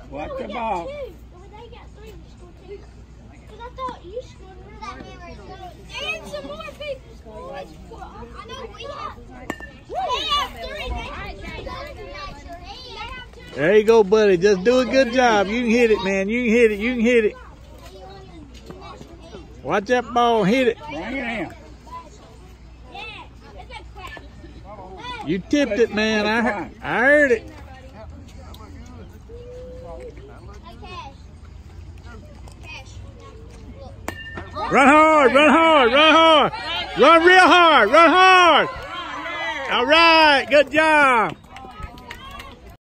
Watch the ball. They got 3, we scored 2. Because I thought you scored that. And some more people scored. I know we have. They have 3. There you go, buddy. Just do a good job. You can hit it, man. You can hit it. You can hit it. Watch that ball. Hit it. Bring it in. You tipped it, man. I heard it. Run hard, run hard, run hard. Run real hard, run hard. All right, good job.